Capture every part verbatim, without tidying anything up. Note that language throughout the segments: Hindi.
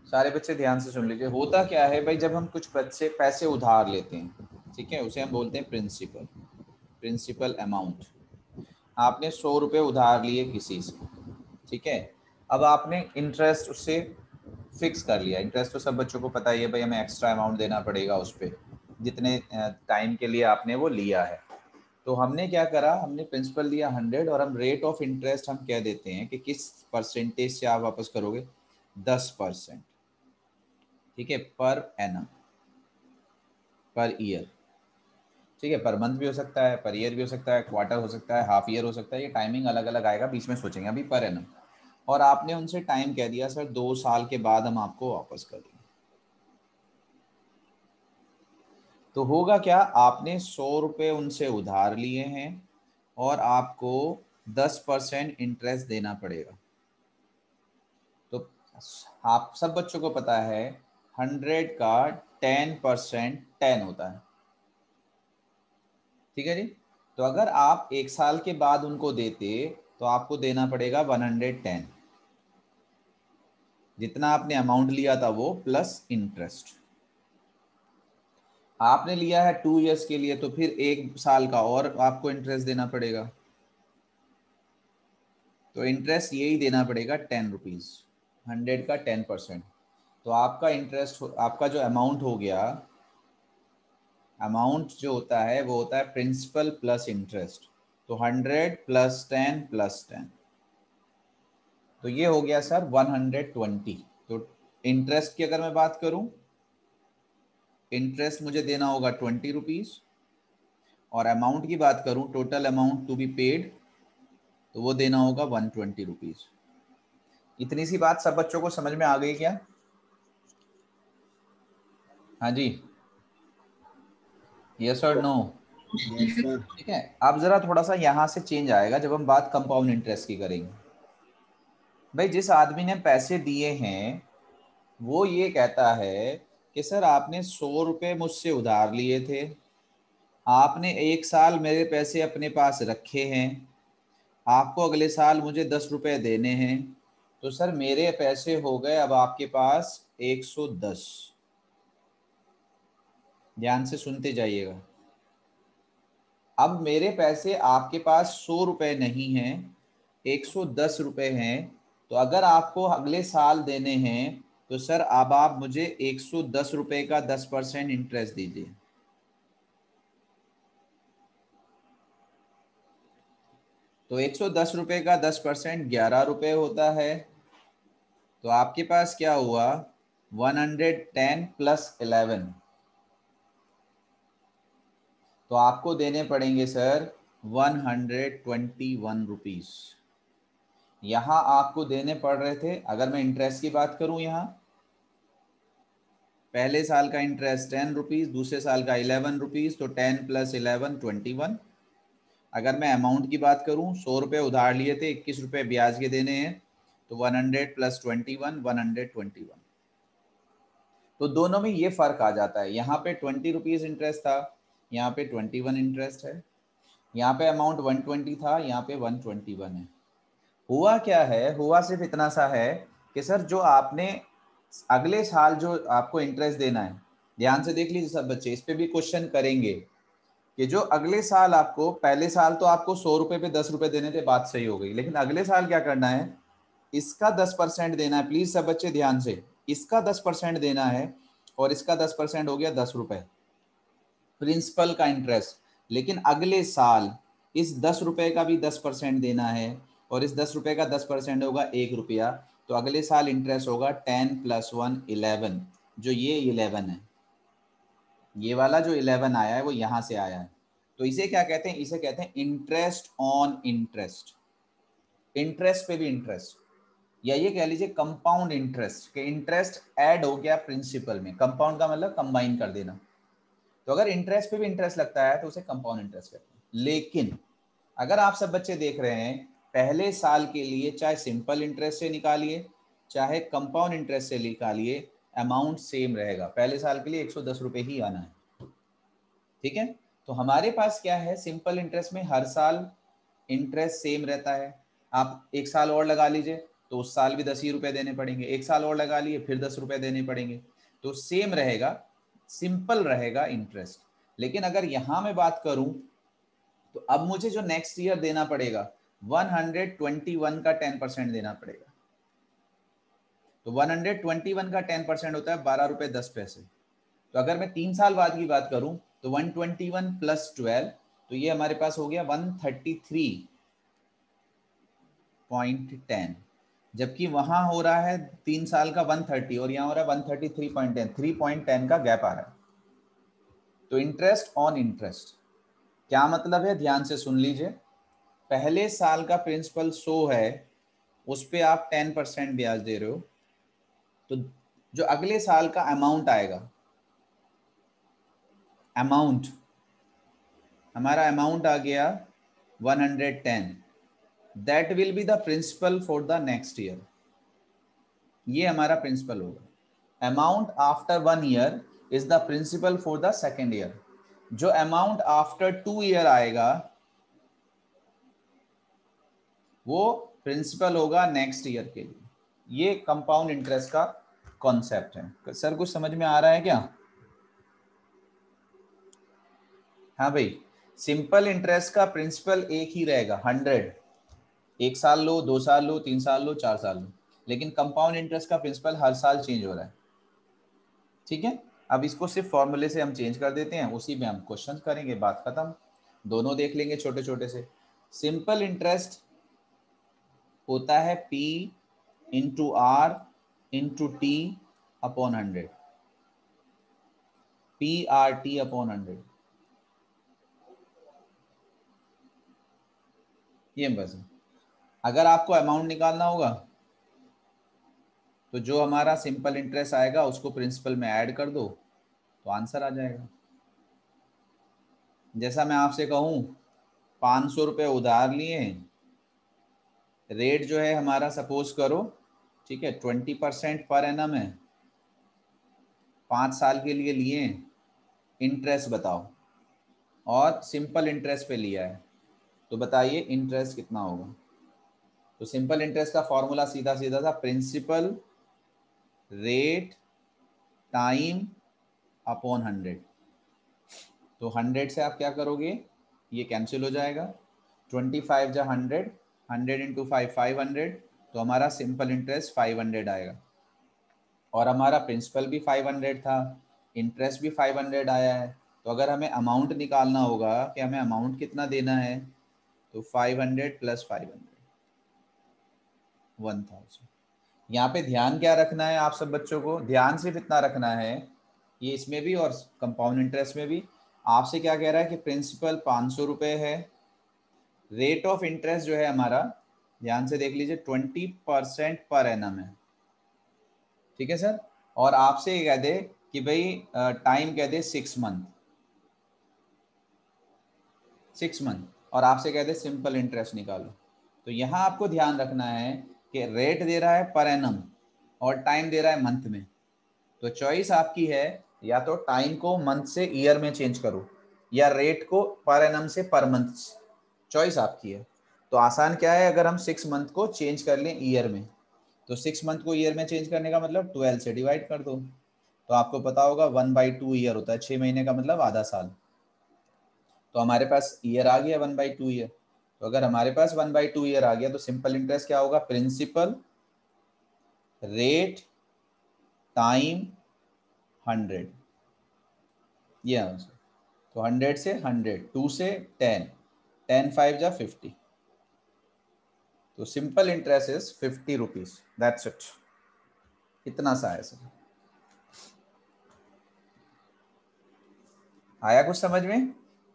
सारे बच्चे ध्यान से सुन लीजिए। होता क्या है भाई, जब हम कुछ बच्चे पैसे उधार लेते हैं, ठीक है, उसे हम बोलते हैं प्रिंसिपल, प्रिंसिपल अमाउंट। आपने सौ रुपये उधार लिए किसी से, ठीक है, अब आपने इंटरेस्ट उससे फिक्स कर लिया। इंटरेस्ट तो सब बच्चों को पता ही है भाई, हमें एक्स्ट्रा अमाउंट देना पड़ेगा उस पर, जितने टाइम के लिए आपने वो लिया है। तो हमने क्या करा, हमने प्रिंसिपल लिया हंड्रेड, और हम रेट ऑफ इंटरेस्ट हम कह देते हैं कि किस परसेंटेज से आप वापस करोगे, दस परसेंट, ठीक है, पर एनम, पर ईयर, ठीक है। पर मंथ भी हो सकता है, पर ईयर भी हो सकता है, क्वार्टर हो सकता है, हाफ ईयर हो सकता है, ये टाइमिंग अलग अलग आएगा, बीच में सोचेंगे। अभी पर एनम, और आपने उनसे टाइम कह दिया सर दो साल के बाद हम आपको वापस कर देंगे। तो होगा क्या, आपने सौ रुपये उनसे उधार लिए हैं और आपको दस परसेंट इंटरेस्ट देना पड़ेगा। तो आप सब बच्चों को पता है हंड्रेड का टेन परसेंट टेन होता है, ठीक है जी। तो अगर आप एक साल के बाद उनको देते तो आपको देना पड़ेगा वन हंड्रेड टेन, जितना आपने अमाउंट लिया था वो प्लस इंटरेस्ट। आपने लिया है टू इयर्स के लिए, तो फिर एक साल का और आपको इंटरेस्ट देना पड़ेगा। तो इंटरेस्ट यही देना पड़ेगा टेन रुपीज, हंड्रेड का टेन परसेंट। तो आपका इंटरेस्ट, आपका जो अमाउंट हो गया, अमाउंट जो होता है वो होता है प्रिंसिपल प्लस इंटरेस्ट। तो hundred plus ten plus ten, तो ये हो गया सर वन हंड्रेड ट्वेंटी। तो इंटरेस्ट की अगर मैं बात करूं, इंटरेस्ट मुझे देना होगा ट्वेंटी रुपीज, और अमाउंट की बात करूं, total amount to be paid, तो वो देना होगा वन ट्वेंटी रुपीज। इतनी सी बात सब बच्चों को समझ में आ गई क्या? हाँ जी, यस और नो? Yes sir. ठीक है। अब जरा थोड़ा सा यहाँ से चेंज आएगा जब हम बात कंपाउंड इंटरेस्ट की करेंगे। भाई जिस आदमी ने पैसे दिए हैं वो ये कहता है कि सर आपने सौ रुपये मुझसे उधार लिए थे, आपने एक साल मेरे पैसे अपने पास रखे हैं, आपको अगले साल मुझे दस रुपये देने हैं, तो सर मेरे पैसे हो गए अब आपके पास एक सौ दस। ध्यान से सुनते जाइएगा। अब मेरे पैसे आपके पास सौ रुपये नहीं हैं, एक सौ दस रुपये हैं, तो अगर आपको अगले साल देने हैं तो सर अब आप मुझे एक सौ दस रुपये का दस परसेंट इंटरेस्ट दीजिए। तो एक सौ दस रुपये का दस परसेंट ग्यारह रुपये होता है। तो आपके पास क्या हुआ, one hundred ten plus eleven, तो आपको देने पड़ेंगे sir one hundred twenty one rupees. यहाँ आपको देने पड़ रहे थे, अगर मैं इंटरेस्ट की बात करूं, यहाँ पहले साल का इंटरेस्ट टेन रुपीज, दूसरे साल का इलेवन रुपीज, तो ten plus eleven twenty one. अगर मैं अमाउंट की बात करूं, सौ रुपये उधार लिए थे, इक्कीस रुपये ब्याज के देने हैं, तो one hundred plus twenty one, one hundred twenty one. तो दोनों में ये फर्क आ जाता है, यहाँ पे ट्वेंटी रुपीज इंटरेस्ट था, यहाँ पे ट्वेंटी वन इंटरेस्ट है, यहाँ पे अमाउंट वन ट्वेंटी था, यहाँ पे वन ट्वेंटी वन है। हुआ क्या है, हुआ सिर्फ इतना सा है कि सर जो आपने अगले साल जो आपको इंटरेस्ट देना है, ध्यान से देख लीजिए सब बच्चे, इस पे भी क्वेश्चन करेंगे कि जो अगले साल आपको, पहले साल तो आपको सौ रुपए पे दस रुपए देने थे, बात सही हो गई, लेकिन अगले साल क्या करना है, इसका दस परसेंट देना है। प्लीज सब बच्चे ध्यान से, इसका दस परसेंट देना है, और इसका दस परसेंट हो गया दस रुपए प्रिंसिपल का इंटरेस्ट। लेकिन अगले साल इस दस रुपए का भी दस परसेंट देना है, और इस दस रुपए का दस परसेंट होगा एक रुपया। तो अगले साल इंटरेस्ट होगा टेन प्लस वन इलेवन, जो ये इलेवन है, ये वाला जो इलेवन आया है वो यहाँ से आया है। तो इसे क्या कहते हैं, इसे कहते हैं इंटरेस्ट ऑन इंटरेस्ट, इंटरेस्ट पे भी इंटरेस्ट, या ये कह लीजिए कंपाउंड इंटरेस्ट, के इंटरेस्ट ऐड हो गया प्रिंसिपल में। कंपाउंड का मतलब कंबाइन कर देना। तो अगर इंटरेस्ट पे भी इंटरेस्ट लगता है तो उसे कंपाउंड इंटरेस्ट कहते हैं। लेकिन अगर आप सब बच्चे देख रहे हैं, पहले साल के लिए चाहे सिंपल इंटरेस्ट से निकालिए चाहे कंपाउंड इंटरेस्ट से निकालिए, अमाउंट सेम रहेगा। पहले साल के लिए एक सौ दस रुपये ही आना है, ठीक है। तो हमारे पास क्या है, सिंपल इंटरेस्ट में हर साल इंटरेस्ट सेम रहता है। आप एक साल और लगा लीजिए, तो उस साल भी दस ही रुपए देने पड़ेंगे, एक साल और लगा लिए फिर दस रुपए देने पड़ेंगे। तो सेम रहेगा, सिंपल रहेगा इंटरेस्ट। लेकिन अगर यहां मैं बात करूं तो अब मुझे जो नेक्स्ट ईयर देना पड़ेगा एक सौ इक्कीस का टेन परसेंट देना पड़ेगा। तो एक सौ इक्कीस का टेन परसेंट होता है बारह रुपए दस पैसे। तो अगर मैं तीन साल बाद की बात करूं तो एक सौ इक्कीस प्लस ट्वेल्व, तो ये हमारे पास हो गया एक सौ तैंतीस पॉइंट टेन, जबकि वहां हो रहा है तीन साल का एक सौ तीस और यहाँ हो रहा है एक सौ तैंतीस point ten, three point ten का गैप आ रहा है। तो इंटरेस्ट ऑन इंटरेस्ट क्या मतलब है, ध्यान से सुन लीजिए। पहले साल का प्रिंसिपल सौ है, उस पे आप टेन परसेंट ब्याज दे रहे हो, तो जो अगले साल का अमाउंट आएगा, अमाउंट हमारा अमाउंट आ गया एक सौ दस, that will be the principal for the next year. ये हमारा प्रिंसिपल होगा। Amount after one year is the principal for the second year. जो अमाउंट आफ्टर टू ईयर आएगा वो प्रिंसिपल होगा नेक्स्ट ईयर के लिए। ये कंपाउंड इंटरेस्ट का कॉन्सेप्ट है। सर कुछ समझ में आ रहा है क्या? हाँ भाई, सिंपल इंटरेस्ट का प्रिंसिपल एक ही रहेगा, हंड्रेड। एक साल लो, दो साल लो, तीन साल लो, चार साल लो, लेकिन कंपाउंड इंटरेस्ट का प्रिंसिपल हर साल चेंज हो रहा है। ठीक है, अब इसको सिर्फ फॉर्मूले से हम चेंज कर देते हैं, उसी में हम क्वेश्चन करेंगे, बात खत्म। दोनों देख लेंगे छोटे छोटे से। सिंपल इंटरेस्ट होता है P into R into T upon hundred, P R T upon hundred. ये बस, अगर आपको अमाउंट निकालना होगा तो जो हमारा सिंपल इंटरेस्ट आएगा उसको प्रिंसिपल में ऐड कर दो तो आंसर आ जाएगा। जैसा मैं आपसे कहूँ पाँच सौ रुपये उधार लिए, रेट जो है हमारा सपोज करो, ठीक है, ट्वेंटी परसेंट पर एनम है, पाँच साल के लिए लिए, इंटरेस्ट बताओ, और सिंपल इंटरेस्ट पे लिया है, तो बताइए इंटरेस्ट कितना होगा। तो सिंपल इंटरेस्ट का फॉर्मूला सीधा सीधा था, principal rate time upon hundred. तो हंड्रेड से आप क्या करोगे, ये कैंसिल हो जाएगा, ट्वेंटी फाइव जा hundred, hundred into five five hundred, तो हमारा सिंपल इंटरेस्ट फाइव हंड्रेड आएगा। और हमारा प्रिंसिपल भी फाइव हंड्रेड था, इंटरेस्ट भी फाइव हंड्रेड आया है। तो अगर हमें अमाउंट निकालना होगा कि हमें अमाउंट कितना देना है, तो five hundred plus five hundred, one thousand. यहाँ पे ध्यान क्या रखना है आप सब बच्चों को, ध्यान सिर्फ इतना रखना है, ये इसमें भी और कंपाउंड इंटरेस्ट में भी आपसे क्या कह रहा है कि प्रिंसिपल पाँच सौ रुपये है, रेट ऑफ इंटरेस्ट जो है हमारा, ध्यान से देख लीजिए, ट्वेंटी परसेंट पर एनम है। ठीक है सर, और आपसे ये कह दे कि भाई टाइम कह दे सिक्स मंथ, सिक्स मंथ, और आपसे कह दे सिंपल इंटरेस्ट निकालो। तो यहाँ आपको ध्यान रखना है कि रेट दे रहा है पर एनम और टाइम दे रहा है मंथ में। तो चॉइस आपकी है, या तो टाइम को मंथ से ईयर में चेंज करो, या रेट को पर एनम से पर मंथ, चॉइस आपकी है। तो आसान क्या है, अगर हम सिक्स मंथ को चेंज कर लें ईयर में, तो सिक्स मंथ को ईयर में चेंज करने का मतलब ट्वेल्व से डिवाइड कर दो, तो आपको पता होगा वन बाई टू ईयर होता है, छः महीने का मतलब आधा साल। तो हमारे पास ईयर आ गया वन बाई टू ईयर। तो अगर हमारे पास वन बाई टू ईयर आ गया तो सिंपल इंटरेस्ट क्या होगा, प्रिंसिपल रेट टाइम हंड्रेड, ये आंसर। तो हंड्रेड से हंड्रेड, टू से टेन, टेन फाइव जा फिफ्टी, तो simple interest is fifty rupees, that's it. इतना सा है सर, आया कुछ समझ में?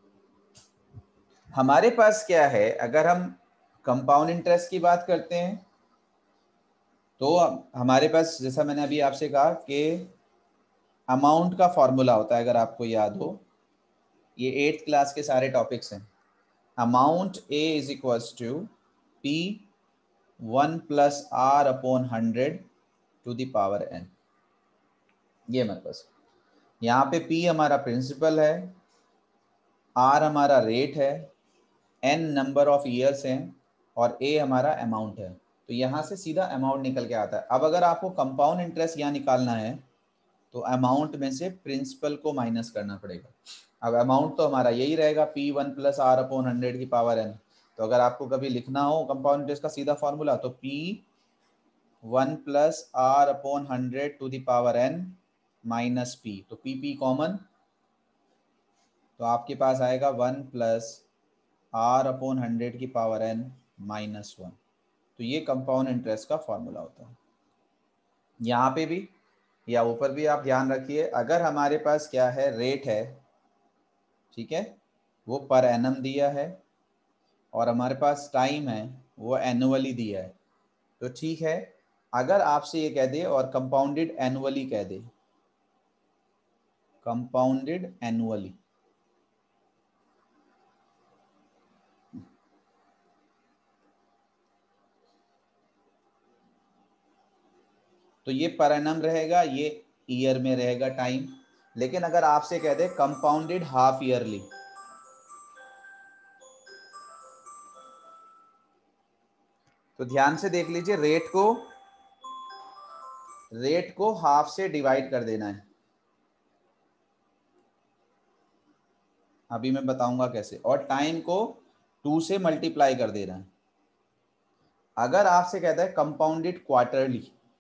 हमारे पास क्या है, अगर हम कंपाउंड इंटरेस्ट की बात करते हैं तो हमारे पास, जैसा मैंने अभी आपसे कहा कि अमाउंट का फॉर्मूला होता है, अगर आपको याद हो, ये एट्थ क्लास के सारे टॉपिक्स हैं। Amount A is equals to P one plus R upon hundred to the power N. ये मतलब यहाँ पे P हमारा प्रिंसिपल है, R हमारा रेट है, N नंबर ऑफ ईयर्स हैं, और A हमारा अमाउंट है। तो यहाँ से सीधा अमाउंट निकल के आता है। अब अगर आपको कंपाउंड इंटरेस्ट यहाँ निकालना है तो अमाउंट में से प्रिंसिपल को माइनस करना पड़ेगा। अब अमाउंट तो हमारा यही रहेगा P one plus R upon hundred की पावर एन। तो अगर आपको कभी लिखना हो कंपाउंड इंटरेस्ट का सीधा फॉर्मूला तो P one plus R upon hundred to the power N minus P, तो पी पी कॉमन, तो आपके पास आएगा one plus R upon hundred की पावर एन माइनस वन। तो ये कंपाउंड इंटरेस्ट का फॉर्मूला होता है। यहाँ पे भी या ऊपर भी आप ध्यान रखिए, अगर हमारे पास क्या है रेट है, ठीक है, वो पर एनम दिया है और हमारे पास टाइम है वो एनुअली दिया है, तो ठीक है। अगर आपसे ये कह दे और कंपाउंडेड एनुअली कह दे, कंपाउंडेड एनुअली, तो ये पर एनम रहेगा, ये ईयर में रहेगा टाइम। लेकिन अगर आपसे कह दे कंपाउंडेड हाफ ईयरली, तो ध्यान से देख लीजिए, रेट को रेट को हाफ से डिवाइड कर देना है। अभी मैं बताऊंगा कैसे, और टाइम को टू से मल्टीप्लाई कर देना है। अगर आपसे कहता है कंपाउंडेड क्वार्टरली,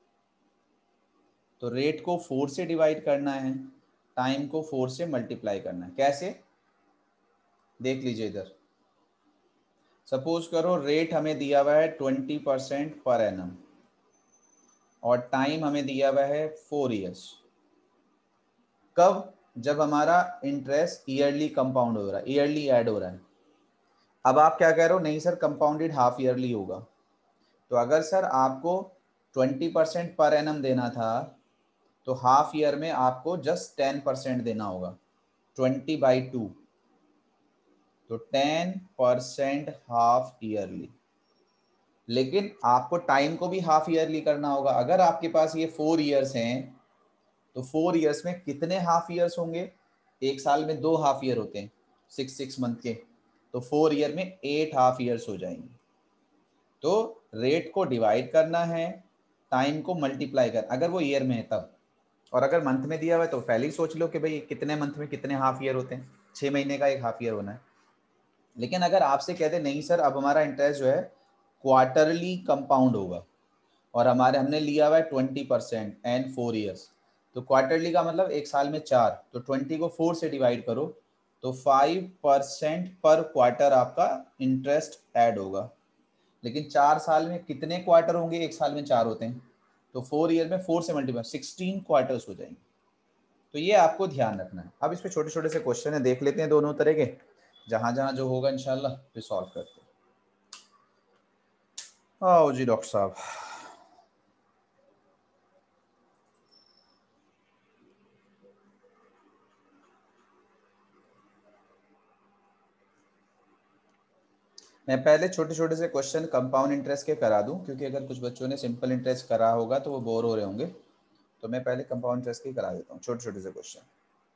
तो रेट को फोर से डिवाइड करना है, टाइम को फोर से मल्टीप्लाई करना है। कैसे, देख लीजिए इधर। सपोज करो रेट हमें दिया हुआ है ट्वेंटी परसेंट पर एनम और टाइम हमें दिया हुआ है फोर इयर्स। कब, जब हमारा इंटरेस्ट ईयरली कंपाउंड हो रहा है, ईयरली ऐड हो रहा है। अब आप क्या कह रहे हो, नहीं सर कंपाउंडेड हाफ ईयरली होगा। तो अगर सर आपको ट्वेंटी परसेंट पर एनम देना था तो हाफ ईयर में आपको जस्ट टेन परसेंट देना होगा, ट्वेंटी बाई टू, तो टेन परसेंट हाफ ईयरली। लेकिन आपको टाइम को भी हाफ ईयरली करना होगा। अगर आपके पास ये फोर इयर्स हैं तो फोर इयर्स में कितने हाफ ईयर्स होंगे, एक साल में दो हाफ ईयर होते हैं सिक्स सिक्स मंथ के, तो फोर ईयर में एट हाफ ईयर्स हो जाएंगे। तो रेट को डिवाइड करना है, टाइम को मल्टीप्लाई कर, अगर वो ईयर में है तब। और अगर मंथ में दिया हुआ है तो पहले ही सोच लो कि भाई कितने मंथ में कितने हाफ ईयर होते हैं, छः महीने का एक हाफ ईयर होना है। लेकिन अगर आपसे कहते नहीं सर अब हमारा इंटरेस्ट जो है क्वार्टरली कंपाउंड होगा और हमारे हमने लिया हुआ है twenty percent and four years, तो क्वार्टरली का मतलब एक साल में चार, तो ट्वेंटी को फोर से डिवाइड करो तो फाइव परसेंट पर क्वार्टर आपका इंटरेस्ट ऐड होगा। लेकिन चार साल में कितने क्वार्टर होंगे, एक साल में चार होते हैं, तो फोर ईयर में फोर से मल्टीप्लाई सिक्सटीन क्वार्टर्स हो जाएंगे। तो ये आपको ध्यान रखना है। अब इस पे छोटे छोटे से क्वेश्चन है, देख लेते हैं दोनों तरह के, जहां जहां जो होगा इंशाल्लाह फिर सॉल्व करते हैं। आओ जी डॉक्टर साहब। मैं पहले छोटे छोटे से क्वेश्चन कंपाउंड इंटरेस्ट के करा दूं, क्योंकि अगर कुछ बच्चों ने सिंपल इंटरेस्ट करा होगा तो वो बोर हो रहे होंगे, तो मैं पहले कंपाउंड इंटरेस्ट के करा देता हूँ छोटे छोटे से क्वेश्चन।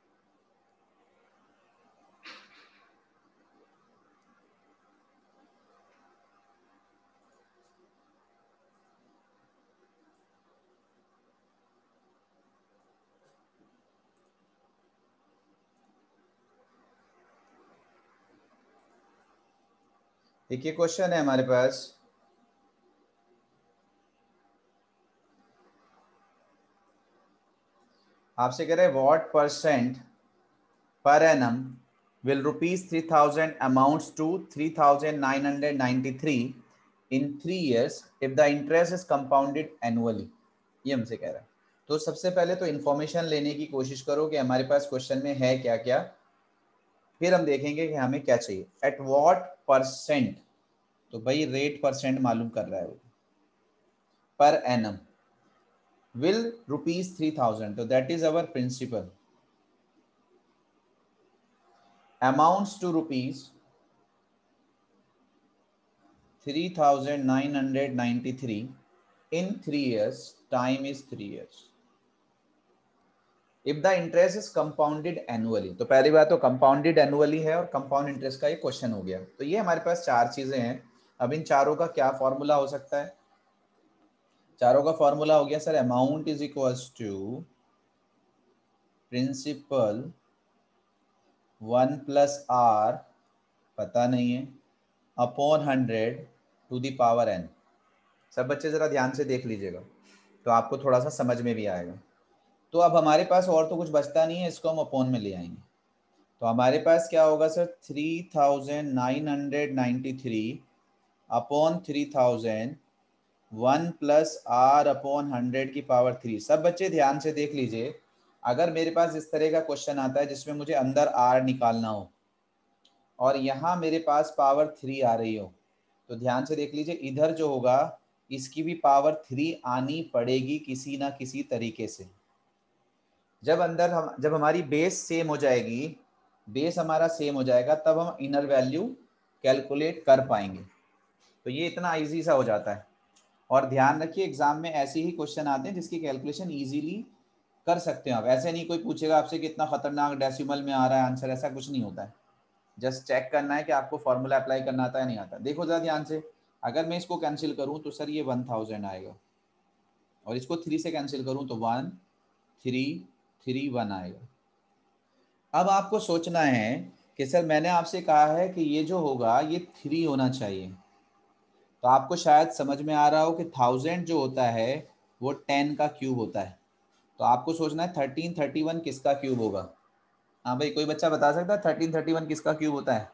एक ये क्वेश्चन है हमारे पास, आपसे कह रहे हैं what percent per annum will rupees three thousand amounts to three thousand nine hundred ninety-three in three years if the interest is compounded annually। ये हमसे कह रहा है। तो सबसे पहले तो इंफॉर्मेशन लेने की कोशिश करो कि हमारे पास क्वेश्चन में है क्या क्या, फिर हम देखेंगे कि हमें क्या चाहिए। एट व्हाट परसेंट, तो भाई रेट परसेंट मालूम कर रहा है वो, per annum will rupees three thousand, तो that is our principal, amounts to rupees three thousand nine hundred ninety-three in three years, time is three years, if the interest is compounded annually। तो पहली बात तो compounded annually है और compound interest का ये क्वेश्चन हो गया। तो ये हमारे पास चार चीजें हैं। अब इन चारों का क्या फॉर्मूला हो सकता है, चारों का फॉर्मूला हो गया sir, amount is equals to principal one plus R, पता नहीं है, upon hundred to the power N. सब बच्चे ज़रा ध्यान से देख लीजिएगा तो आपको थोड़ा सा समझ में भी आएगा। तो अब हमारे पास और तो कुछ बचता नहीं है, इसको हम अपॉन में ले आएंगे। तो हमारे पास क्या होगा sir, three thousand nine hundred ninety three upon three thousand one plus R upon hundred की पावर थ्री। सब बच्चे ध्यान से देख लीजिए, अगर मेरे पास इस तरह का क्वेश्चन आता है जिसमें मुझे अंदर आर निकालना हो और यहाँ मेरे पास पावर थ्री आ रही हो, तो ध्यान से देख लीजिए, इधर जो होगा इसकी भी पावर थ्री आनी पड़ेगी किसी ना किसी तरीके से। जब अंदर हम जब हमारी बेस सेम हो जाएगी, बेस हमारा सेम हो जाएगा, तब हम इनर वैल्यू कैलकुलेट कर पाएंगे। तो ये इतना इजी सा हो जाता है। और ध्यान रखिए एग्जाम में ऐसे ही क्वेश्चन आते हैं जिसकी कैलकुलेशन इजीली कर सकते हैं आप। ऐसे नहीं कोई पूछेगा आपसे कितना खतरनाक डेसिमल में आ रहा है आंसर, ऐसा कुछ नहीं होता है। जस्ट चेक करना है कि आपको फॉर्मूला अप्लाई करना आता है नहीं आता। देखो जरा ध्यान से, अगर मैं इसको कैंसिल करूं तो सर ये वन थाउजेंड आएगा, और इसको थ्री से कैंसिल करूं तो वन थ्री थ्री वन आएगा। अब आपको सोचना है कि सर मैंने आपसे कहा है कि ये जो होगा ये थ्री होना चाहिए, तो आपको शायद समझ में आ रहा हो कि थाउजेंड जो होता है वो टेन का क्यूब होता है। तो आपको सोचना है थर्टीन थर्टी वन किसका क्यूब होगा। हाँ भाई, कोई बच्चा बता सकता है थर्टीन थर्टी वन किसका क्यूब होता है?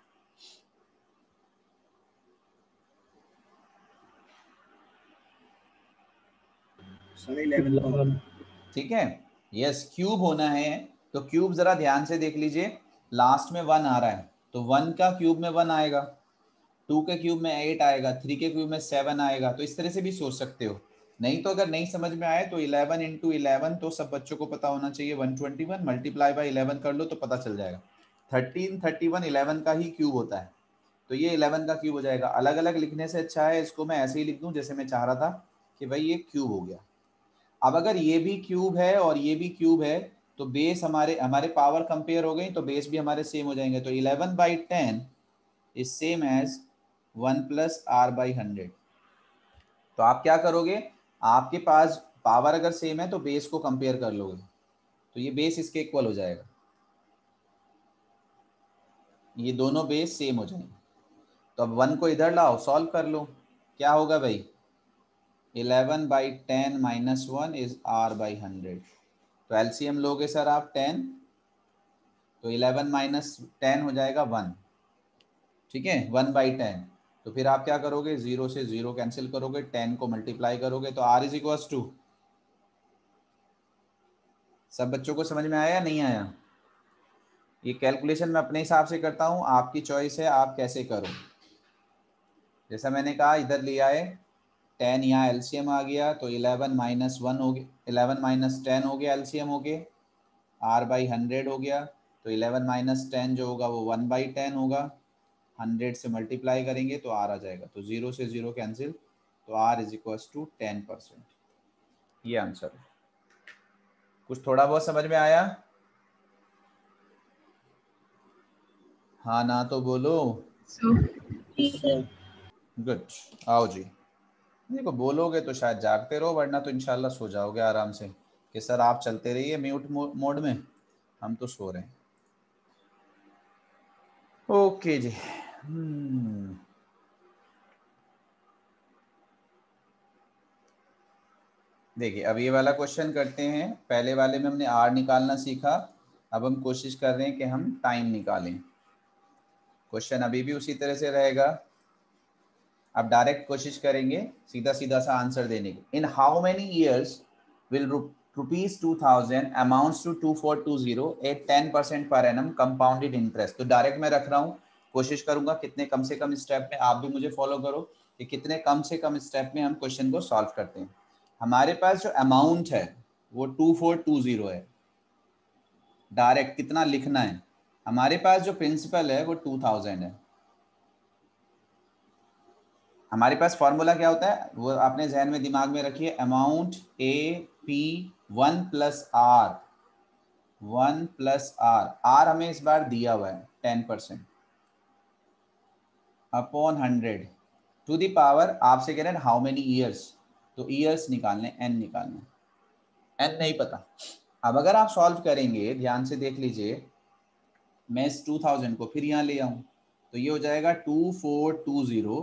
ठीक है, यस, क्यूब होना है। तो क्यूब जरा ध्यान से देख लीजिए, लास्ट में वन आ रहा है तो वन का क्यूब में वन आएगा, टू के क्यूब में एट आएगा, थ्री के क्यूब में सेवन आएगा। तो इस तरह से भी सोच सकते हो। नहीं तो अगर नहीं समझ में आए तो इलेवन इंटू इलेवन तो सब बच्चों को पता होना चाहिए, one twenty one multiply by eleven कर लो तो पता चल जाएगा। थर्टीन थर्टी वन इलेवन का ही क्यूब होता है, तो ये इलेवन का क्यूब हो जाएगा। अलग अलग लिखने से अच्छा है इसको मैं ऐसे ही लिख दूं जैसे मैं चाह रहा था कि भाई ये क्यूब हो गया। अब अगर ये भी क्यूब है और ये भी क्यूब है तो बेस हमारे हमारे पावर कंपेयर हो गई तो बेस भी हमारे सेम हो जाएंगे। तो eleven by ten is same as one plus R by hundred. तो आप क्या करोगे, आपके पास पावर अगर सेम है तो बेस को कंपेयर कर लोगे, तो ये बेस इसके इक्वल हो जाएगा, ये दोनों बेस सेम हो जाएंगे। तो अब वन को इधर लाओ, सॉल्व कर लो, क्या होगा भाई, eleven by ten minus one is R by hundred. तो एलसीएम लोगे सर आप टेन, तो इलेवन माइनस टेन हो जाएगा वन, ठीक है, वन बाई टेन। तो फिर आप क्या करोगे, जीरो से जीरो कैंसिल करोगे, टेन को मल्टीप्लाई करोगे तो आर इज इक्वल्स टू। सब बच्चों को समझ में आया या नहीं आया? ये कैलकुलेशन मैं अपने हिसाब से करता हूँ, आपकी चॉइस है आप कैसे करो। जैसा मैंने कहा इधर लिया है टेन, यहाँ एलसीएम आ गया तो इलेवन माइनस वन हो गया, इलेवन माइनस टेन हो गया, एलसीएम हो गया, आर बाई हंड्रेड हो गया। तो इलेवन माइनस टेन जो होगा वो वन बाई टेन होगा, हंड्रेड से मल्टीप्लाई करेंगे तो आर आ जाएगा, तो जीरो से जीरो कैंसिल, तो R is equals to ten percent. ये आंसर है। कुछ थोड़ा बहुत समझ में आया? हाँ ना तो बोलो। गुड, आओ जी। देखो बोलोगे तो शायद जागते रहो, वरना तो इंशाल्लाह सो जाओगे आराम से कि सर आप चलते रहिए म्यूट मोड में, हम तो सो रहे हैं। ओके जी। हम्म देखिए अब ये वाला क्वेश्चन करते हैं। पहले वाले में हमने आर निकालना सीखा, अब हम कोशिश कर रहे हैं कि हम टाइम निकालें। क्वेश्चन अभी भी उसी तरह से रहेगा, अब डायरेक्ट कोशिश करेंगे सीधा सीधा सा आंसर देने की। In how many years will rupees two thousand amounts to two four two zero at ten percent per annum compounded interest. तो डायरेक्ट मैं रख रहा हूँ, कोशिश करूंगा कितने कम से कम स्टेप में, आप भी मुझे फॉलो करो कि कितने कम से कम स्टेप में हम क्वेश्चन को सॉल्व करते हैं। हमारे पास जो अमाउंट है वो टू फोर टू जीरो है, डायरेक्ट कितना लिखना है। हमारे पास जो प्रिंसिपल है वो टू थाउजेंड है। हमारे पास फॉर्मूला क्या होता है वो आपने जहन में दिमाग में रखिए, amount A P one plus R, one plus R, R हमें इस बार दिया हुआ है ten percent upon hundred to the power, आपसे कह रहे हैं हाउ मेनी ईयर्स, तो ईयर्स निकालने, एन निकालना, एन नहीं पता। अब अगर आप सॉल्व करेंगे, ध्यान से देख लीजिए, मैं इस टू थाउजेंड को फिर यहाँ ले आऊँ तो ये हो जाएगा two four two zero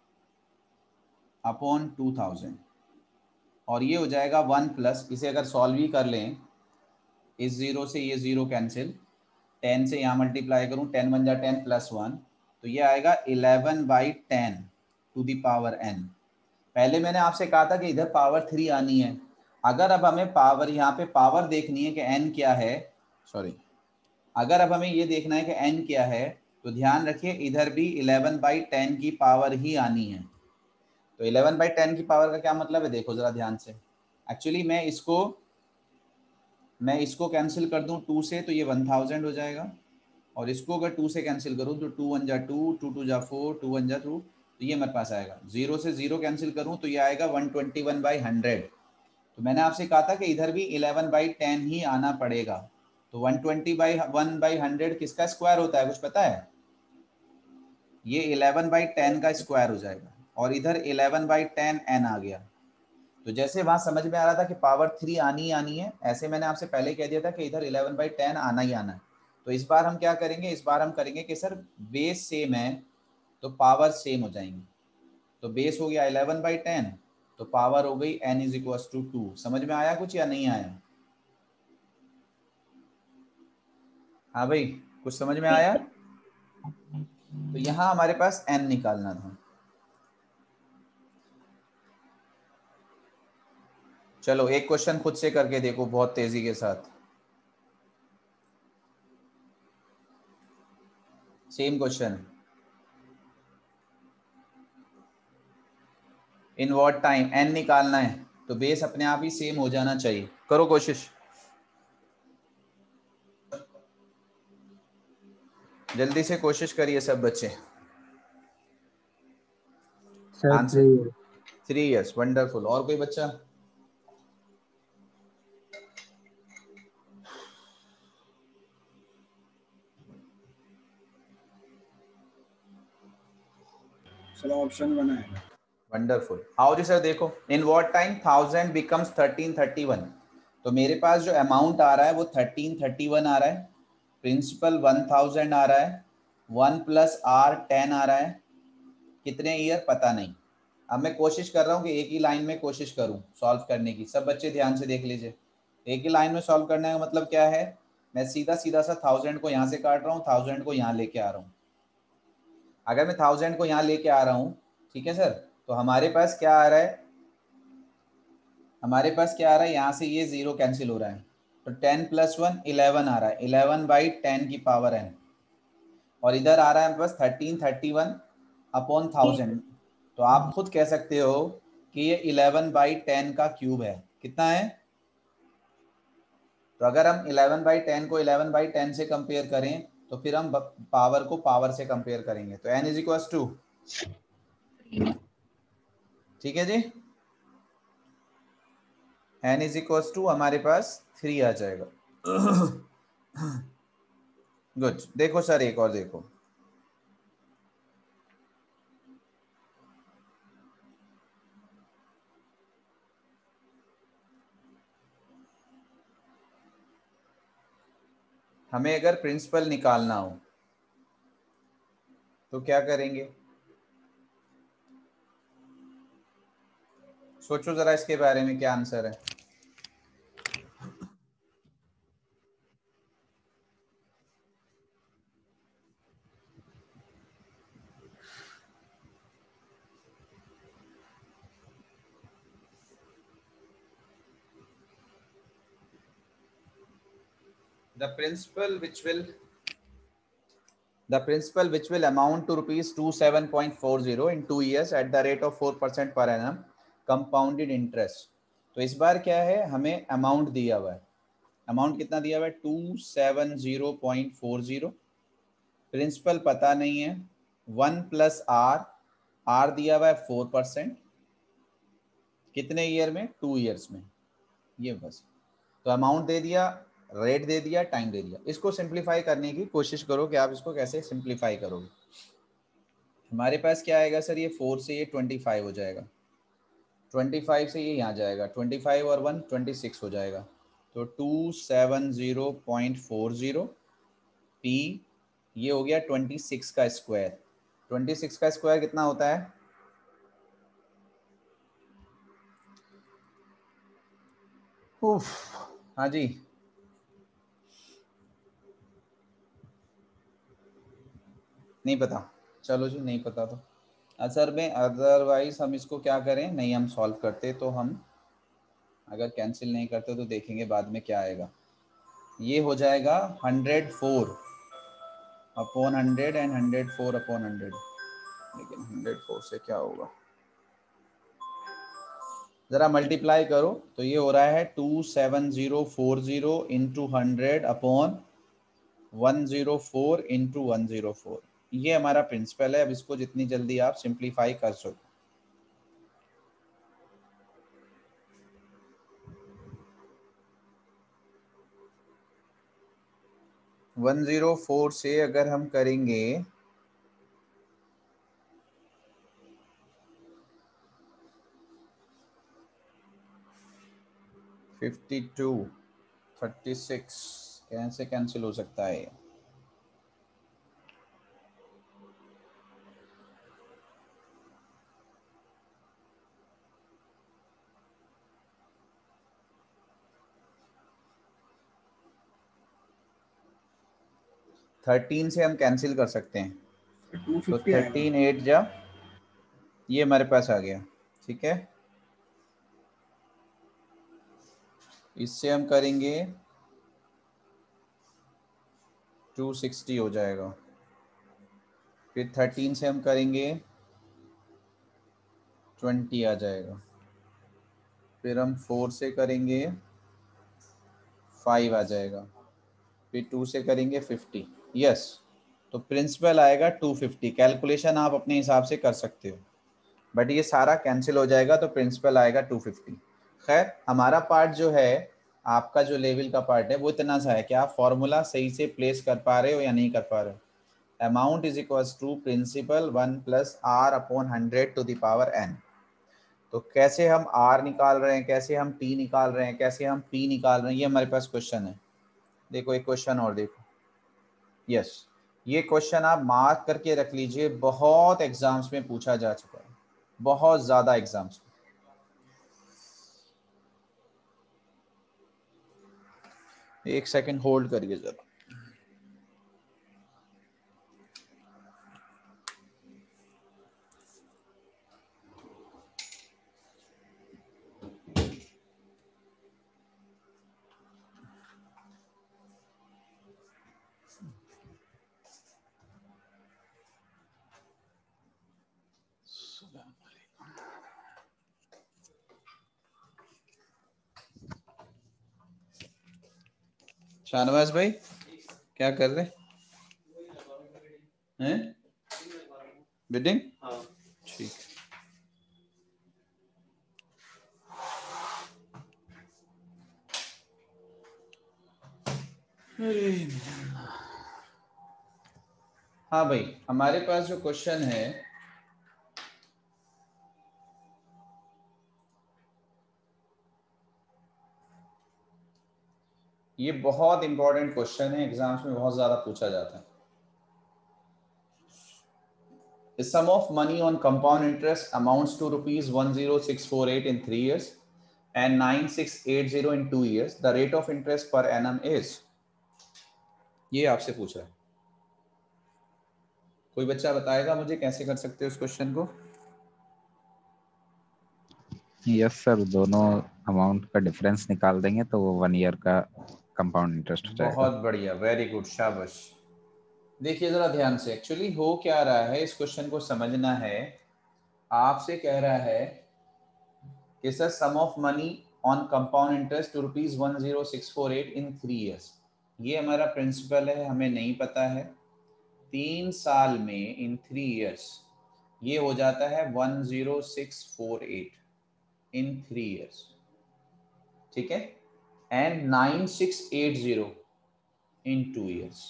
upon two thousand, और ये हो जाएगा वन प्लस, इसे अगर सॉल्व ही कर लें, इस ज़ीरो से ये ज़ीरो कैंसिल, टेन से यहाँ मल्टीप्लाई करूँ, टेन वन जा टेन प्लस वन, तो ये आएगा eleven by ten to the power N. पहले मैंने आपसे कहा था कि इधर पावर थ्री आनी है। अगर अब हमें पावर, यहाँ पे पावर देखनी है कि एन क्या है, सॉरी, अगर अब हमें ये देखना है कि एन क्या है, तो ध्यान रखिए इधर भी इलेवन बाई टेन की पावर ही आनी है। तो इलेवन बाई टेन की पावर का क्या मतलब है, देखो जरा ध्यान से। एक्चुअली मैं इसको मैं इसको कैंसिल कर दूं टू से, तो ये वन थाउजेंड हो जाएगा, और इसको अगर टू से कैंसिल करूं तो टू वन जा टू, टू टू जा फोर, टू वन जा टू, तो ये मेरे पास आएगा। जीरो से जीरो कैंसिल करूं तो ये आएगा one twenty one by hundred. तो मैंने आपसे कहा था कि इधर भी इलेवन बाई टेन ही आना पड़ेगा। तो one twenty by one by hundred किसका स्क्वायर होता है, कुछ पता है? ये इलेवन बाई टेन का स्क्वायर हो जाएगा, और इधर इलेवन बाई टेन एन आ गया। तो जैसे वहां समझ में आ रहा था कि पावर थ्री आनी ही आनी है, ऐसे मैंने आपसे पहले कह दिया था कि इधर इलेवन बाई टेन आना ही आना है। तो इस बार हम क्या करेंगे, इस बार हम करेंगे कि सर बेस सेम है तो पावर सेम हो जाएंगी। तो बेस हो गया इलेवन बाई टेन, तो पावर हो गई N is equal to two. समझ में आया कुछ या नहीं आया? हाँ भाई, कुछ समझ में आया? तो यहाँ हमारे पास एन निकालना था। चलो एक क्वेश्चन खुद से करके देखो बहुत तेजी के साथ। Same question, in what time, N निकालना है, तो बेस अपने आप ही सेम हो जाना चाहिए। करो कोशिश, जल्दी से कोशिश करिए सब बच्चे। Answer three years, wonderful. और कोई बच्चा? सर ऑप्शन वन है। वंडरफुल। आओ जी सर देखो, in what time thousand becomes thirteen thirty one. तो मेरे पास जो अमाउंट आ रहा है वो थर्टीन थर्टी वन आ रहा है, प्रिंसिपल वन थाउजेंड आ रहा है, वन प्लस आर टेन आ रहा है, कितने ईयर पता नहीं। अब मैं कोशिश कर रहा हूँ कि एक ही लाइन में कोशिश करूँ सॉल्व करने की। सब बच्चे ध्यान से देख लीजिए, एक ही लाइन में सॉल्व करने का मतलब क्या है, मैं सीधा सीधा सा थाउजेंड को यहाँ से काट रहा हूँ, थाउजेंड को यहाँ लेके आ रहा हूँ। अगर मैं थाउजेंड को यहाँ लेके आ रहा हूँ, ठीक है सर, तो हमारे पास क्या आ रहा है, हमारे पास क्या आ रहा है, यहाँ से ये जीरो कैंसिल हो रहा है, तो टेन प्लस वन इलेवन आ रहा है, इलेवन बाई टेन की पावर एन, और इधर आ रहा है बस thirteen thirty one upon thousand. तो आप खुद कह सकते हो कि ये इलेवन बाई टेन का क्यूब है। कितना है? तो अगर हम इलेवन बाई टेन को इलेवन बाई टेन से कंपेयर करें तो फिर हम पावर को पावर से कंपेयर करेंगे, तो n इज इक्वल टू, ठीक है जी, n इज इक्वल टू हमारे पास थ्री आ जाएगा। गुड। देखो सर एक और देखो, हमें अगर प्रिंसिपल निकालना हो तो क्या करेंगे, सोचो जरा इसके बारे में, क्या आंसर है? The principal which will the principal which will amount to rupees twenty-seven point four zero in two years at the rate of four percent per annum compounded interest। तो इस बार क्या है, हमें अमाउंट दिया हुआ है, अमाउंट कितना दिया हुआ है, two seven zero point four zero, principal पता नहीं है, वन प्लस आर, आर दिया हुआ है फोर परसेंट, कितने ईयर में, टू ईयर्स में, ये बस। तो अमाउंट दे दिया, रेट दे दिया, टाइम दे दिया। इसको सिंप्लीफाई करने की कोशिश करो कि आप इसको कैसे सिंप्लीफाई करोगे। हमारे पास क्या आएगा सर, ये फोर से ये ट्वेंटी फाइव हो जाएगा, ट्वेंटी फाइव से ये यहाँ जाएगा, ट्वेंटी फाइव और वन ट्वेंटी सिक्स हो जाएगा, तो two seven zero point four zero P, ये हो गया ट्वेंटी सिक्स का स्क्वायर। ट्वेंटी सिक्स का स्क्वायर कितना होता है? उफ, हाँ जी, नहीं पता, चलो जी नहीं पता तो असर में, अदरवाइज हम इसको क्या करें, नहीं हम सॉल्व करते तो हम अगर कैंसिल नहीं करते तो देखेंगे बाद में क्या आएगा। ये हो जाएगा hundred four upon hundred and hundred four upon hundred, लेकिन हंड्रेड फोर से क्या होगा, ज़रा मल्टीप्लाई करो तो ये हो रहा है two seven zero four zero into hundred upon one zero four into one zero four. ये हमारा प्रिंसिपल है, अब इसको जितनी जल्दी आप सिंप्लीफाई कर सको। वन ज़ीरो फोर से अगर हम करेंगे फिफ्टी टू, थर्टी सिक्स, कैसे कैंसिल हो सकता है? थर्टीन से हम कैंसिल कर सकते हैं, टू तो फिफ्टी आएगा। थर्टीन एट जा, ये हमारे पास आ गया, ठीक है। इससे हम करेंगे टू सिक्सटी हो जाएगा, फिर थर्टीन से हम करेंगे ट्वेंटी आ जाएगा, फिर हम फोर से करेंगे फाइव आ जाएगा, फिर टू से करेंगे फिफ्टी। यस, तो प्रिंसिपल आएगा टू फिफ्टी। कैलकुलेशन आप अपने हिसाब से कर सकते हो, बट ये सारा कैंसिल हो जाएगा तो प्रिंसिपल आएगा टू फिफ्टी। खैर, हमारा पार्ट जो है, आपका जो लेवल का पार्ट है वो इतना सा है कि आप फॉर्मूला सही से प्लेस कर पा रहे हो या नहीं कर पा रहे हो। Amount is equals to principal one plus R upon hundred to the power N. तो कैसे हम आर निकाल रहे हैं, कैसे हम टी निकाल रहे हैं, कैसे हम पी निकाल रहे हैं, ये हमारे पास क्वेश्चन है। देखो एक क्वेश्चन और देखो, यस, ये क्वेश्चन आप मार्क करके रख लीजिए, बहुत एग्जाम्स में पूछा जा चुका है, बहुत ज़्यादा एग्जाम्स में। एक सेकंड होल्ड करिए जरा। शाहनवाज भाई क्या कर रहे हैं? बिडिंग, ठीक। हाँ भाई, हमारे पास जो क्वेश्चन है, ये बहुत इंपॉर्टेंट क्वेश्चन है, एग्जाम्स में बहुत ज्यादा पूछा जाता है। The sum of money on compound interest amounts to rupees one zero six four eight in three years and nine six eight zero in two years. The rate of interest per annum is, ये आपसे पूछ रहा है। कोई बच्चा बताएगा मुझे कैसे कर सकते हो इस क्वेश्चन को? यस सर, दोनों अमाउंट का डिफरेंस निकाल देंगे तो वो वन ईयर का कंपाउंड इंटरेस्ट हो जाएगा। बहुत बढ़िया, वेरी गुड, शाबाश। देखिए जरा ध्यान से, एक्चुअली हो क्या रहा है, इस क्वेश्चन को समझना है। आपसे कह रहा है कि sir sum of money on compound interest to rupees one zero six four eight in three years. ये हमारा प्रिंसिपल है, हमें नहीं पता है। तीन साल में, इन थ्री ईयर्स, ये हो जाता है one zero six four eight in three years, ठीक है, and nine six eight zero in two years.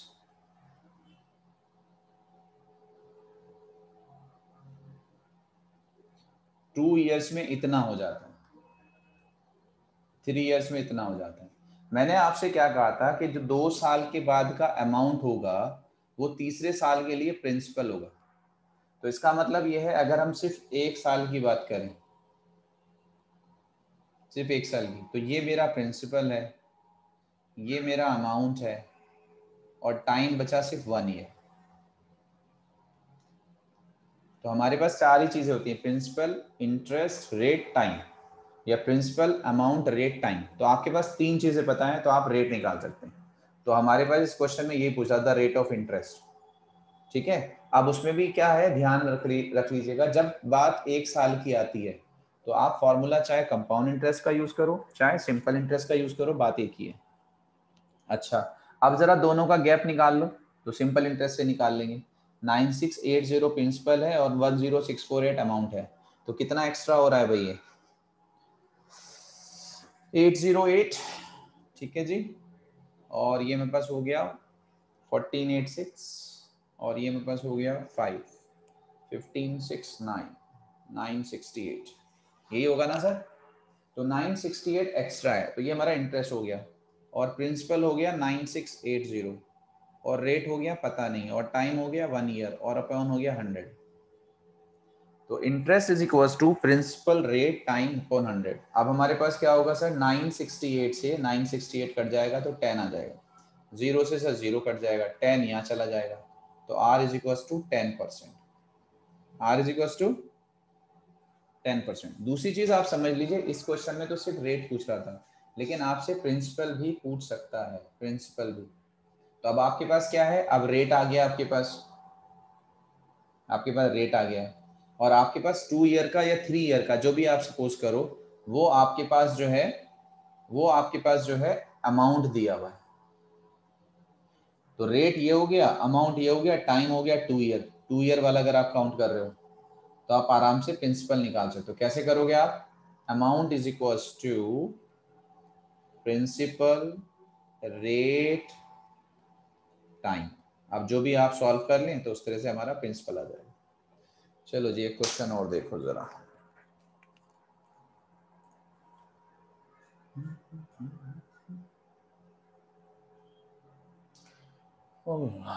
Two years में इतना हो जाता है, थ्री इयर्स में इतना हो जाता है। मैंने आपसे क्या कहा था कि जो दो साल के बाद का अमाउंट होगा वो तीसरे साल के लिए प्रिंसिपल होगा। तो इसका मतलब ये है अगर हम सिर्फ एक साल की बात करें, सिर्फ एक साल की, तो ये मेरा प्रिंसिपल है, ये मेरा अमाउंट है, और टाइम बचा सिर्फ वन ईयर। तो हमारे पास चार ही चीजें होती हैं, प्रिंसिपल, इंटरेस्ट, रेट, टाइम, या प्रिंसिपल, अमाउंट, रेट, टाइम। तो आपके पास तीन चीजें पता है तो आप रेट निकाल सकते हैं। तो हमारे पास इस क्वेश्चन में ये पूछा था रेट ऑफ इंटरेस्ट, ठीक है। अब उसमें भी क्या है, ध्यान रख रख लीजिएगा, जब बात एक साल की आती है तो आप फॉर्मूला चाहे कंपाउंड इंटरेस्ट का यूज करो चाहे सिंपल इंटरेस्ट का यूज करो, बात एक ही है। अच्छा, अब जरा दोनों का गैप निकाल लो, तो सिंपल इंटरेस्ट से निकाल लेंगे। Nine six eight zero principal है और one zero six four eight amount है, तो कितना एक्स्ट्रा हो रहा है भाई, ये एट जीरो एट, ठीक है जी। और ये मेरे पास हो गया फोर्टीन एट सिक्स, और ये मेरे पास हो गया five, fifteen six nine, nine sixty eight, यही होगा ना सर। तो नाइन सिक्सटी एट एक्स्ट्रा है, तो ये हमारा इंटरेस्ट हो गया, और प्रिंसिपल हो गया नाइन सिक्स एट जीरो, और रेट हो गया पता नहीं, और टाइम हो गया वन ईयर, और अपॉन हो गया हंड्रेड। तो interest is equals to principal rate time upon hundred. अब हमारे पास क्या होगा सर, नाइन सिक्सटी एट से नाइन सिक्सटी एट कट जाएगा तो टेन आ जाएगा, जीरो से सर जीरो कट जाएगा, टेन यहाँ चला जाएगा, तो R is equals to ten percent, R is equals to ten percent. दूसरी चीज आप समझ लीजिए, इस क्वेश्चन में तो सिर्फ रेट पूछ रहा था, लेकिन आपसे प्रिंसिपल भी पूछ सकता है, प्रिंसिपल भी। तो अब आपके पास क्या है, अब रेट आ गया आपके पास, आपके पास रेट आ गया, और आपके पास टू ईयर का या थ्री ईयर का जो भी आप सपोज करो, वो आपके पास जो है वो आपके पास जो है अमाउंट दिया हुआ है। तो रेट ये हो गया, अमाउंट ये हो गया, टाइम हो गया टू ईयर, टू ईयर वाला अगर आप काउंट कर रहे हो तो आप आराम से प्रिंसिपल निकाल सकते हो। कैसे करोगे आप, amount is equals to principal rate time. अब जो भी आप सॉल्व कर लें तो उस तरह से हमारा प्रिंसिपल आ जाएगा। चलो जी, एक क्वेश्चन और देखो जरा। ओह,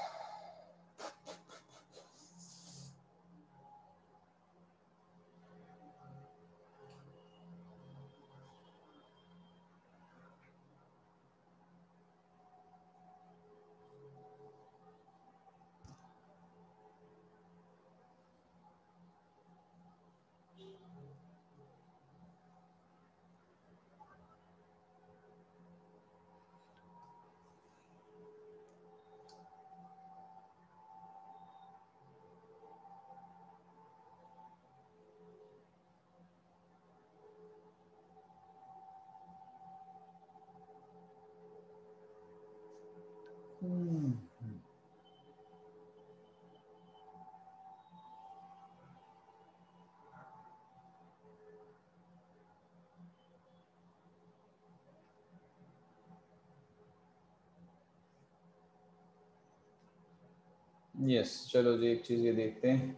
यस, चलो जी एक चीज ये देखते हैं।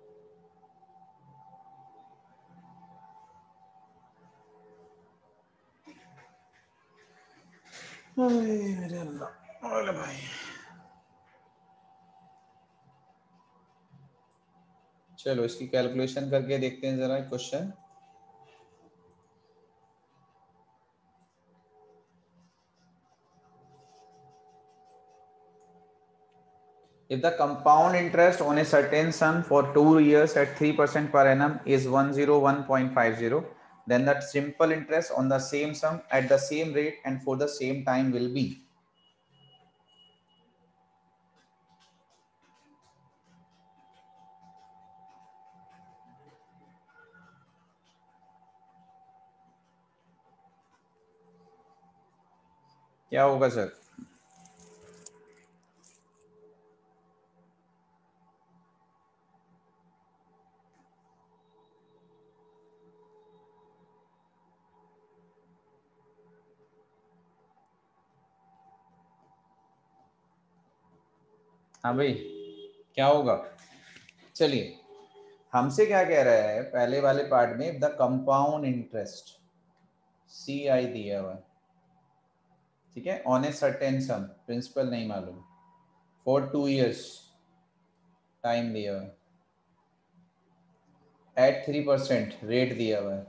मेरे अल्लाह, अरे भाई, चलो इसकी कैलकुलेशन करके देखते हैं जरा question. If the compound interest on a certain sum for two years at three percent per annum is one hundred one point five zero, then the simple interest on the same sum at the same rate and for the same time will be. क्या होगा सर? हाँ भाई, क्या होगा? चलिए, हमसे क्या कह रहा है पहले वाले पार्ट में, the compound interest C I दिया हुआ है, ठीक है, on a certain sum, principal नहीं मालूम, फॉर टू इयर्स टाइम दिया हुआ है, एट थ्री परसेंट रेट दिया हुआ है,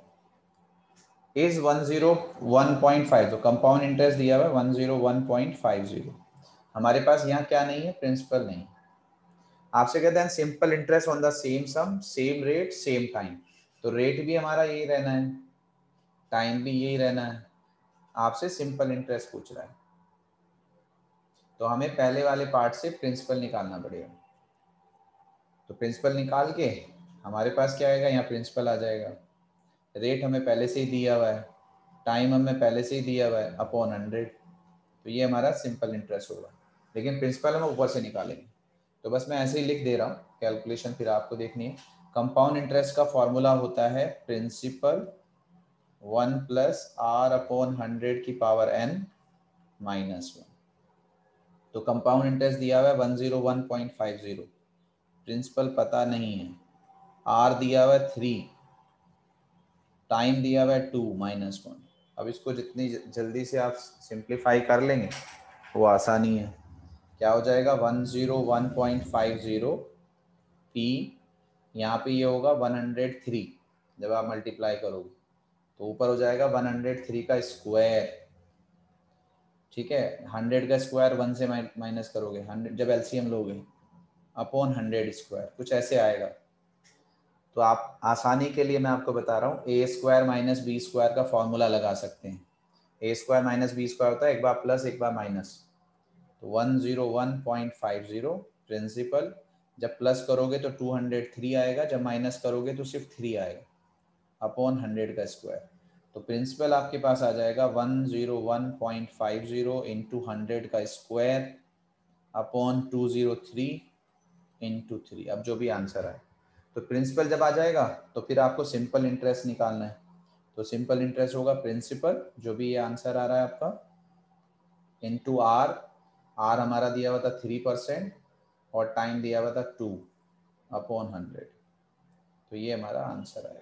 is one zero one point five, तो कंपाउंड इंटरेस्ट दिया हुआ है one zero one point five zero. हमारे पास यहाँ क्या नहीं है, प्रिंसिपल नहीं। आपसे कहते हैं simple interest on the same sum same rate same time, तो रेट भी हमारा यही रहना है, टाइम भी यही रहना है, आपसे सिंपल इंटरेस्ट पूछ रहा है, तो हमें पहले वाले पार्ट से प्रिंसिपल निकालना पड़ेगा। तो प्रिंसिपल निकाल के हमारे पास क्या आएगा, यहाँ प्रिंसिपल आ जाएगा, रेट हमें पहले से ही दिया हुआ है, टाइम हमें पहले से ही दिया हुआ है अपॉन हंड्रेड, तो ये हमारा सिंपल इंटरेस्ट होगा, लेकिन प्रिंसिपल हम ऊपर से निकालेंगे। तो बस मैं ऐसे ही लिख दे रहा हूँ, कैलकुलेशन फिर आपको देखनी है। कंपाउंड इंटरेस्ट का फॉर्मूला होता है principal one plus R upon hundred की पावर एन माइनस वन। तो कंपाउंड इंटरेस्ट दिया हुआ है one zero one point five zero, principal पता नहीं है, आर दिया हुआ है थ्री, टाइम दिया हुआ है टू माइनस वन। अब इसको जितनी जल्दी से आप सिंप्लीफाई कर लेंगे वो आसानी है। क्या हो जाएगा, one zero one point five zero P, यहाँ पे ये होगा वन हंड्रेड थ्री, जब आप मल्टीप्लाई करोगे तो ऊपर हो जाएगा वन हंड्रेड थ्री का स्क्वायर, ठीक है, हंड्रेड का स्क्वायर वन से माइनस करोगे, हंड्रेड जब एलसीएम लोगे, अपॉन हंड्रेड स्क्वायर, कुछ ऐसे आएगा। तो आप आसानी के लिए मैं आपको बता रहा हूँ, A square minus B square का फॉर्मूला लगा सकते हैं। A square minus B square होता है एक बार प्लस एक बार माइनस, तो one zero one point five zero principal, जब प्लस करोगे तो टू हंड्रेड थ्री आएगा, जब माइनस करोगे तो सिर्फ थ्री आएगा, अपॉन हंड्रेड का स्क्वायर। तो प्रिंसिपल आपके पास आ जाएगा one zero one point five zero into hundred का square upon two zero three into three, अब जो भी आंसर आए। तो प्रिंसिपल जब आ जाएगा तो फिर आपको सिंपल इंटरेस्ट निकालना है, तो सिंपल इंटरेस्ट होगा प्रिंसिपल, जो भी ये आंसर आ रहा है आपका, इंटू आर, आर हमारा दिया हुआ था थ्री परसेंट और टाइम दिया हुआ था टू अपॉन हंड्रेड, तो ये हमारा आंसर आएगा।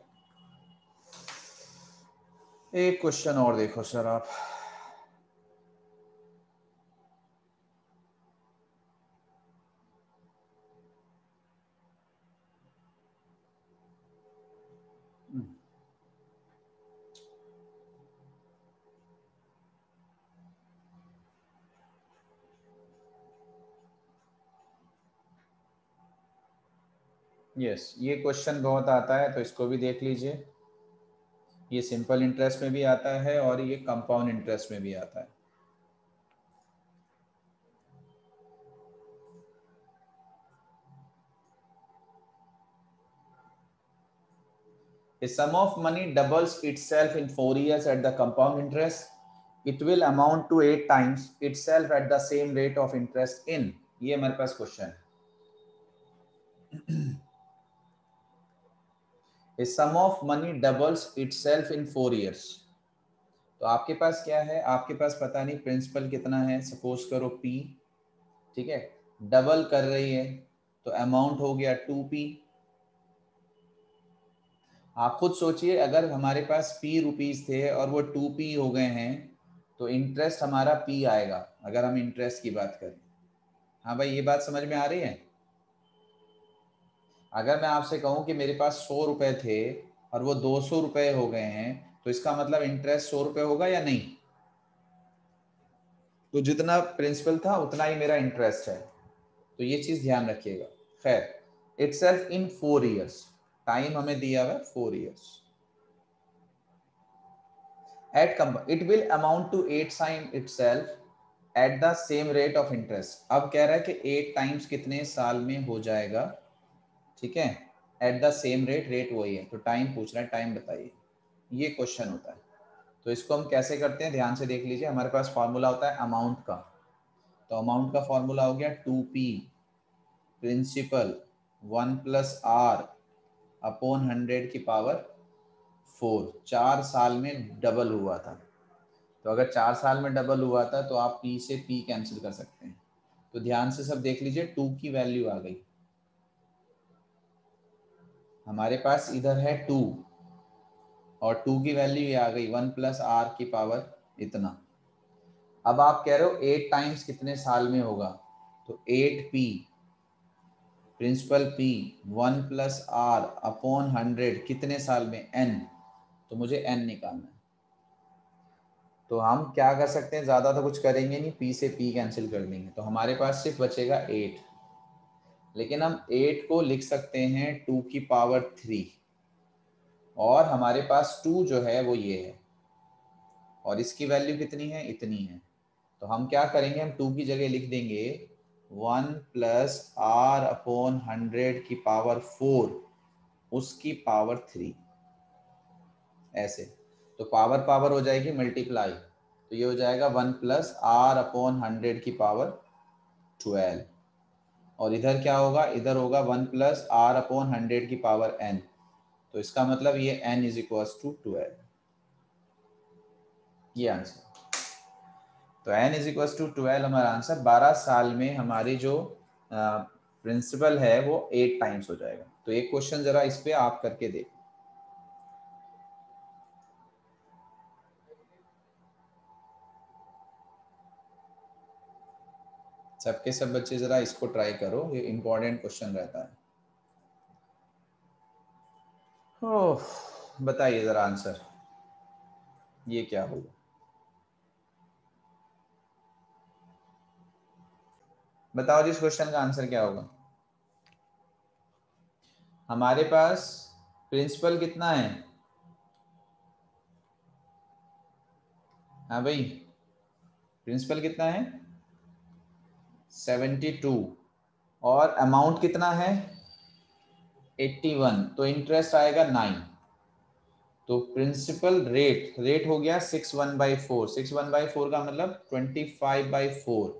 एक क्वेश्चन और देखो सर आप, यस yes, ये क्वेश्चन बहुत आता है, तो इसको भी देख लीजिए। ये सिंपल इंटरेस्ट में भी आता है और ये कंपाउंड इंटरेस्ट में भी आता है। A sum of money doubles itself in four years at the compound interest. It will amount to eight times itself at the same rate of interest in. ये हमारे पास क्वेश्चन है। A sum of money doubles itself in four years. तो आपके पास क्या है, आपके पास पता नहीं प्रिंसिपल कितना है, सपोज करो P, ठीक है, डबल कर रही है तो अमाउंट हो गया टू पी। आप खुद सोचिए, अगर हमारे पास P रुपीस थे और वो टू पी हो गए हैं तो इंटरेस्ट हमारा P आएगा, अगर हम इंटरेस्ट की बात करें। हाँ भाई, ये बात समझ में आ रही है? अगर मैं आपसे कहूँ कि मेरे पास सौ रुपए थे और वो दो सौ रुपए हो गए हैं, तो इसका मतलब इंटरेस्ट सौ रुपए होगा या नहीं? तो जितना प्रिंसिपल था उतना ही मेरा इंटरेस्ट है, तो ये चीज ध्यान रखिएगा। खैर, itself in four years, time हमें दिया हुआ है four years. At it will amount to eight time itself at the same rate of interest. अब कह रहा है कि एट टाइम्स कितने साल में हो जाएगा, ठीक है, at the same rate, rate वही है, तो टाइम पूछ रहा है, टाइम बताइए, ये क्वेश्चन होता है। तो इसको हम कैसे करते हैं, ध्यान से देख लीजिए। हमारे पास फॉर्मूला होता है अमाउंट का, तो अमाउंट का फॉर्मूला हो गया two P principal one plus R upon hundred की पावर फोर। चार साल में डबल हुआ था, तो अगर चार साल में डबल हुआ था तो आप पी से पी कैंसिल कर सकते हैं। तो ध्यान से सब देख लीजिए, टू की वैल्यू आ गई, हमारे पास इधर है टू और टू की वैल्यू ये आ गई वन प्लस आर की पावर इतना। अब आप कह रहे हो एट टाइम्स कितने साल में होगा, तो eight P principal P one plus R upon hundred कितने साल में, एन, तो मुझे एन निकालना है। तो हम क्या कर सकते हैं, ज़्यादा तो कुछ करेंगे नहीं, पी से पी कैंसिल कर देंगे, तो हमारे पास सिर्फ बचेगा एट। लेकिन हम एट को लिख सकते हैं टू की पावर थ्री, और हमारे पास टू जो है वो ये है और इसकी वैल्यू कितनी है, इतनी है। तो हम क्या करेंगे, हम टू की जगह लिख देंगे one plus R upon hundred की पावर फोर उसकी पावर थ्री, ऐसे। तो पावर पावर हो जाएगी मल्टीप्लाई, तो ये हो जाएगा one plus R upon hundred की पावर ट्वेल्व, और इधर क्या होगा, इधर होगा one plus R upon hundred की पावर एन, तो इसका मतलब ये n is equal to twelve, ये आंसर। तो n is equal to twelve हमारा आंसर। बारह साल में हमारी जो प्रिंसिपल है वो एट टाइम्स हो जाएगा। तो एक क्वेश्चन जरा इस पे आप करके देखो। सबके सब बच्चे जरा इसको ट्राई करो, ये इंपॉर्टेंट क्वेश्चन रहता है। ओह, बताइए जरा आंसर, ये क्या होगा। बताओ जिस क्वेश्चन का आंसर क्या होगा। हमारे पास प्रिंसिपल कितना है, हाँ भाई, प्रिंसिपल कितना है सेवेंटी टू, और अमाउंट कितना है एट्टी वन, तो इंटरेस्ट आएगा नाइन। तो प्रिंसिपल रेट रेट हो गया six one by four, six one by four का मतलब twenty five by four,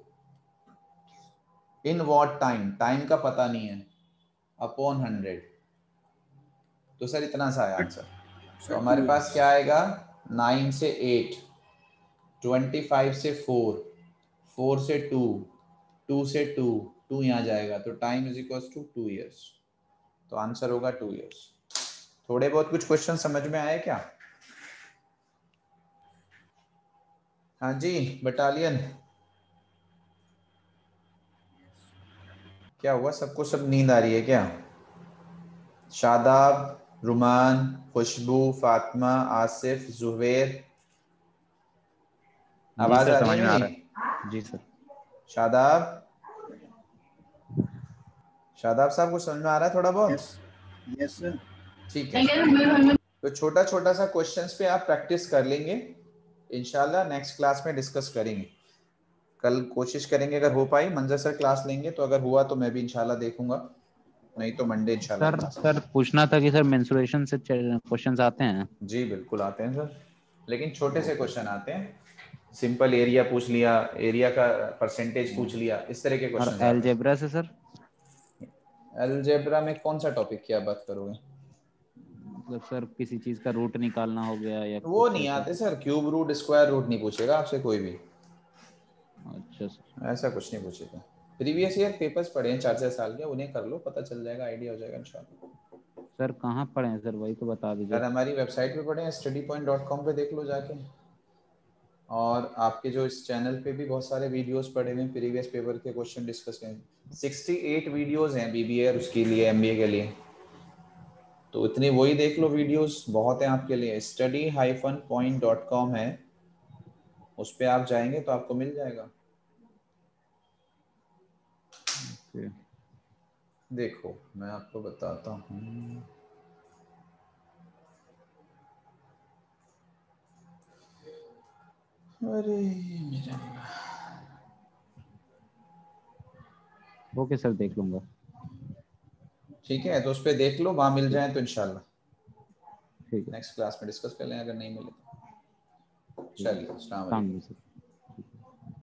in what time, time का पता नहीं है, अपॉन हंड्रेड, तो सर इतना सा है आंसर। तो हमारे पास क्या आएगा, नाइन से एट, ट्वेंटी फाइव से फोर, फोर से टू, टू से टू, टू यहाँ जाएगा, तो time is equal to two years, तो आंसर होगा टू ईयर्स। थोड़े बहुत कुछ क्वेश्चन समझ में आए क्या। हाँ जी बटालियन, क्या हुआ, सबको सब नींद आ रही है क्या। शादाब, रुमान, खुशबू, फातिमा, आसिफ, जुबैर, आवाज आ रही है मेरी। जी सर। शादाब, शादाब साहब को समझ में आ रहा है थोड़ा बहुत। Yes yes sir. ठीक है, तो छोटा छोटा सा क्वेश्चंस पे आप प्रैक्टिस कर लेंगे, इंशाल्लाह नेक्स्ट क्लास में डिस्कस करेंगे। कल कोशिश करेंगे अगर हो पाई, मंजर सर क्लास लेंगे, तो अगर हुआ तो मैं भी इंशाल्लाह देखूंगा, नहीं तो मंडे इंशाल्लाह सर क्लास। सर पूछना था कि सर मेंसुरेशन से क्वेश्चंस आते हैं। जी बिल्कुल आते हैं सर, लेकिन छोटे से क्वेश्चन आते हैं, सिंपल एरिया पूछ लिया, एरिया का परसेंटेज पूछ लिया, इस तरह के और क्वेश्चन आते हैं। अलजेब्रा से सर, अलजेब्रा में कौन सा टॉपिक की आप बात करोगे। मतलब सर किसी चीज का रूट निकालना हो गया या वो कुछ नहीं ऐसा। आते sir, cube root square root नहीं पूछेगा आपसे कोई भी, अच्छा सर। ऐसा कुछ नहीं पूछेगा। प्रीवियस ईयर पेपर्स पढ़े हैं चार चार साल के, उन्हें कर लो, पता चल जाएगा, आइडिया हो जाएगा इंशाल्लाह। सर कहाँ पढ़े हैं सर, वही तो बता दीजिए। सर हमारी वेबसाइट पे पढ़े हैं, स्टडी पॉइंट डॉट कॉम पे देख लो जाके, और आपके जो इस चैनल पे भी बहुत सारे वीडियोस पड़े हुए हैं प्रीवियस पेपर के क्वेश्चन डिस्कस करें, सिक्सटी एट वीडियोस हैं बीबीए और उसके लिए एमबीए के लिए, तो इतनी वही देख लो वीडियोस, बहुत है आपके लिए। Study hyphen point dot com है, उस पर आप जाएंगे तो आपको मिल जाएगा। Okay. देखो मैं आपको बताता हूँ, अरे मेरा, ओके सर देख लूंगा। ठीक है, तो उस पर देख लो, वहाँ मिल जाए तो इंशाल्लाह ठीक है। नेक्स्ट क्लास में डिस्कस कर लें, अगर नहीं मिले तो। ठीक है। चलिए, अस्सलाम वालेकुम। अस्सलाम वालेकुम सर।